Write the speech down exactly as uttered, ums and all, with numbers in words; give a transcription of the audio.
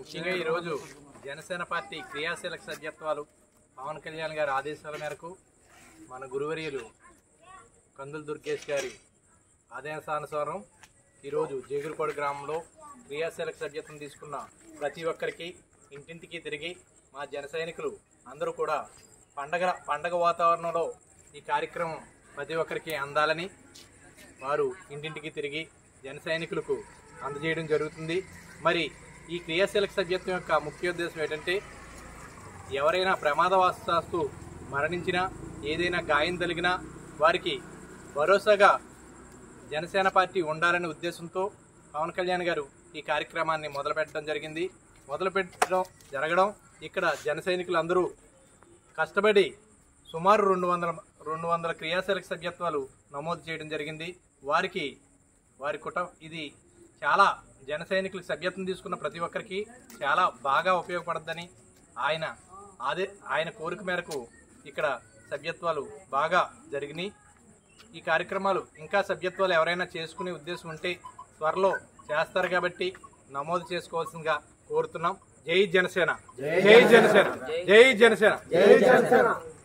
ముఖ్యంగా ఈరోజు జనసేన పార్టీ క్రియాశీలక సభ్యత్వాలు పవన్ కళ్యాణ్ గారి ఆదేశాల మేరకు మన గురువర్యులు కందుల దుర్గేష్ గారి ఆదేశానుసారం ఈరోజు జేగురుపాడు గ్రామంలో క్రియాశీలక సభ్యత్వం తీసుకున్న ప్రతి ఒక్కరికి ఇంటింటికి తిరిగి మా జన సైనికులు అందరూ కూడా పండగ పండగ వాతావరణంలో ఈ కార్యక్రమం ప్రతి ఒక్కరికి అందాలని వారు ఇంటింటికి తిరిగి జన సైనికులకు అందజేయడం జరుగుతుంది. మరి ఈ క్రియాశీలక సభ్యత్వం యొక్క ముఖ్య ఉద్దేశం ఏంటంటే ఎవరైనా ప్రమాదవశాత్తు మరణించినా ఏదైనా గాయం తగిలినా వారికి భరోసాగా జనసేన పార్టీ ఉండాలనే ఉద్దేశంతో పవన్ కళ్యాణ్ గారు ఈ కార్యక్రమాన్ని మొదలుపెట్టడం జరిగింది. మొదలుపెట్టడం జరగడం ఇక్కడ జన సైనికులు అందరూ కష్టపడి సుమారు రెండు వందల రెండు వందల క్రియాశీలక సభ్యత్వాలు నమోదు చేయడం జరిగింది. వారికి వారి కుటుంబ ఇది చాలా జన సైనికులకు సభ్యత్వం తీసుకున్న ప్రతి ఒక్కరికి చాలా బాగా ఉపయోగపడుతుందని ఆయన అదే ఆయన కోరిక మేరకు ఇక్కడ సభ్యత్వాలు బాగా జరిగినాయి. ఈ కార్యక్రమాలు ఇంకా సభ్యత్వాలు ఎవరైనా చేసుకునే ఉద్దేశం ఉంటే త్వరలో చేస్తారు కాబట్టి నమోదు చేసుకోవాల్సిందిగా కోరుతున్నాం. జై జనసేన, జై జనసేన, జై జనసేన, జై జనసేన.